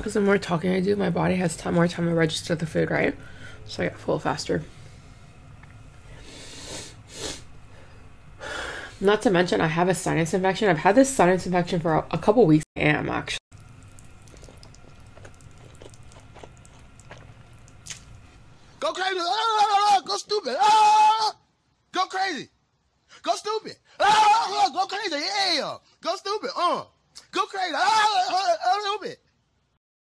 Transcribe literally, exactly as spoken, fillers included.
because the more talking I do, my body has time, more time to register the food, right? So I get full faster. Not to mention, I have a sinus infection. I've had this sinus infection for a, a couple weeks. I am actually. Go crazy. Ah, go stupid. Ah, go crazy. Go stupid. Ah, go crazy. Yeah. Go stupid. Uh. Go crazy. Ah, a little bit.